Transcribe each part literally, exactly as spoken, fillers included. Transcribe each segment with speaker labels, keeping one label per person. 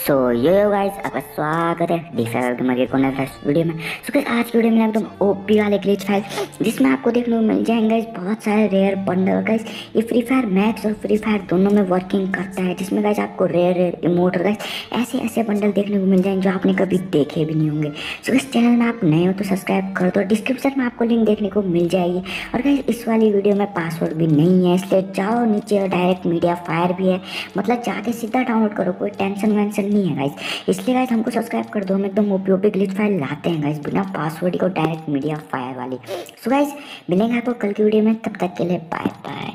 Speaker 1: सो यो yo guys, आपका स्वागत है डी फाइव गेमर के कॉर्नर फर्स्ट वीडियो में। सो गाइस, आज की वीडियो में एकदम ओपी वाले ग्लिच फाइल जिसमें आपको देखने को मिल जाएंगे गाइस बहुत सारे रेयर बंडल। गाइस ये फ्री फायर मैक्स और फ्री फायर दोनों में वर्किंग करता है, जिसमें गाइस आपको रेयर रेयर इमोट गाइस ऐसे ऐसे बंडल देखने को मिल जाएंगे जो आपने कभी देखे भी नहीं होंगे। सो गाइस, चैनल में आप नए हो तो सब्सक्राइब कर दो, डिस्क्रिप्शन में आपको लिंक देखने को मिल जाएगी। और गाइस इस वाली वीडियो में पासवर्ड भी नहीं है, इसलिए जाओ नीचे डायरेक्ट मीडिया फायर भी है, मतलब जाके सीधा डाउनलोड करो, कोई टेंशन वेंशन नहीं है गाइस। इसलिए गाइस हमको सब्सक्राइब कर दो, हम एकदम ओपी ओपी ग्लिच फाइल लाते हैं गाइस बिना पासवर्ड को, डायरेक्ट मीडिया फायर वाली। सो गाइस मिलेंगे आपको कल की वीडियो में, तब तक के लिए बाय बाय।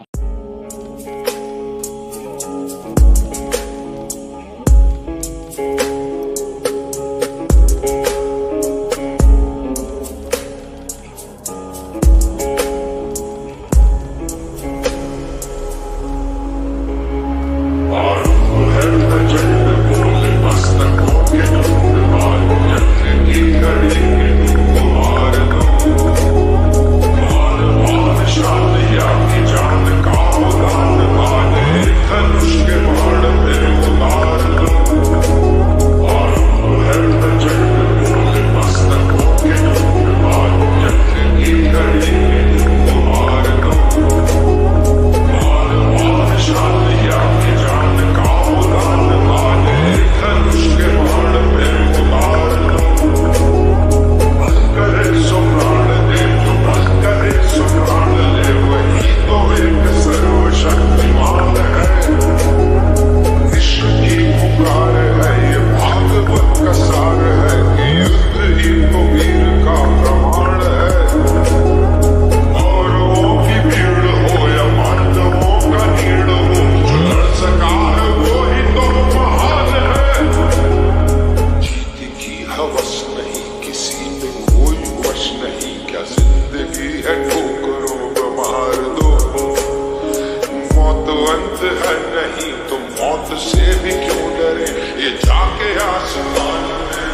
Speaker 2: नहीं तो मौत से भी क्यों डरे, ये जाके आसमान में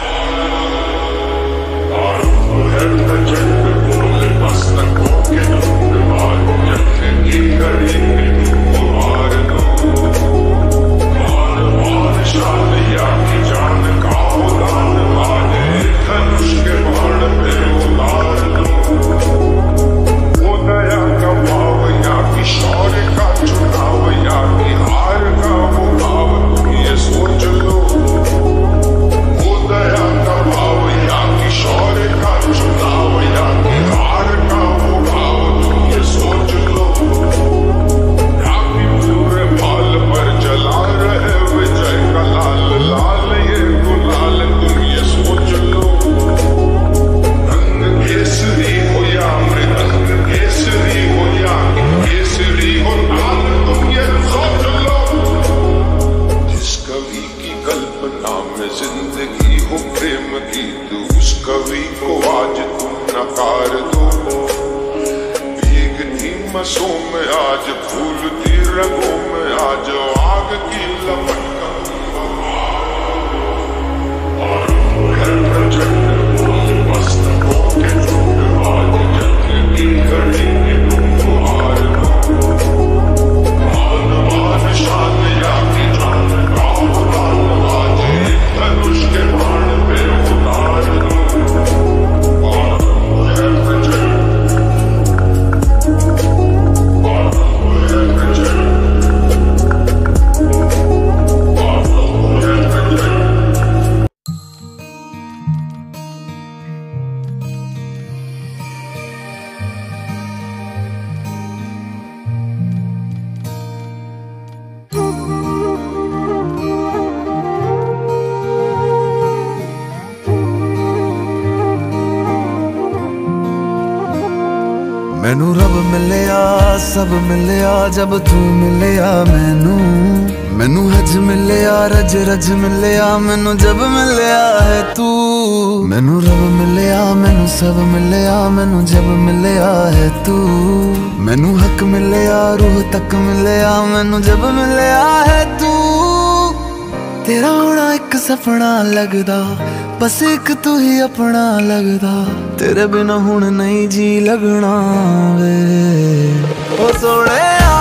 Speaker 2: है प्रचंड बोले मस्तकों के धुंधवार, जखेंगी करेंगे तुमको हार दो। मान मान शालिया की जान का उदान वाले, धनुष के बाण पे उतार दो। वो दया का भाव या की शौर्य का चुनाव या की हार का वो भाव, तुम ये सोच लो। वो दया का भाव या की शौर्य का चुनाव या की हार का वो भाव, तुम ये सोच लो। या की पूरे बाल पर जला रहे विजय का लाल लाल ये गुलाल, तुम ये सोच लो। रंग केसरी हो या मृदंग केसरी हो या केसरी हो लाल, तुम ये सोच लो। जिस कवि की कल्पना में जिंदगी हो प्रेम की, तो उस कवि को आज तुम नकार दो। भीगती मसों में आज फूलती रंगों में आज आग की लपट का और है प्रचंड बोले मस्तकों के धुंधवार, जखेंगी करेंगे तुमको हार दो। मान मान शान या की जान का उदान वाजे, धनुष के बाण पे उतार दो। और है प्रचंड और है प्रचंड और है प्रचंड।
Speaker 3: मैनू रब मिलिया सब मिलिया जब तू मिलिया मैनू, मैनू हज मिलिया रज रज मिलिया मैनू जब मिलिया है तू। मैनू रब मिलिया मैनू सब मिलिया मैनू जब मिलिया है तू। मैनू हक मिलिया रूह तक मिलिया मैनू जब मिलिया है तू। तेरा होना एक सपना लगदा, बस एक तू ही अपना लगदा, तेरे बिना हुण नहीं जी लगना वे ओ सोहणिया।